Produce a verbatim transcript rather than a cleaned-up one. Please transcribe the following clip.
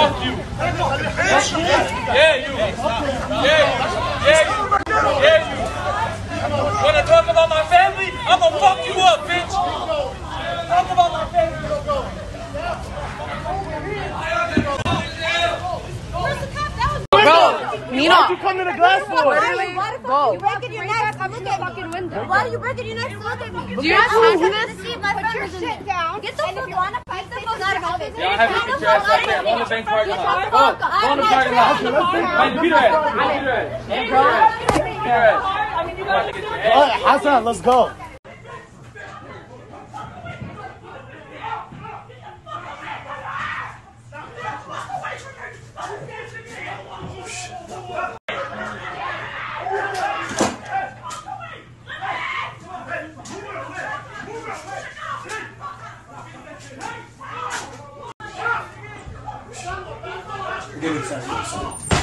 Fuck you. Yeah, you. Yeah, you. Yeah, you. Yeah, you. When I talk about my family, I'm gonna fuck you up, bitch. Talk about my family. Bro, Nina. Why'd you come to the glass for? Literally, go. You breaking your neck to look at me. Window. Why are you breaking your neck to look at me? Do you have time for this? See, my friend was in there. Down. Get the fuck on. Get the fuck out of here. Yeah, I have to get your ass up there. Go in the bank parking lot. Go on. Go in the parking lot. Man, beat her ass. Beat her ass. Beat her ass. Beat her ass. Alright, Hassan, let's go. Get inside.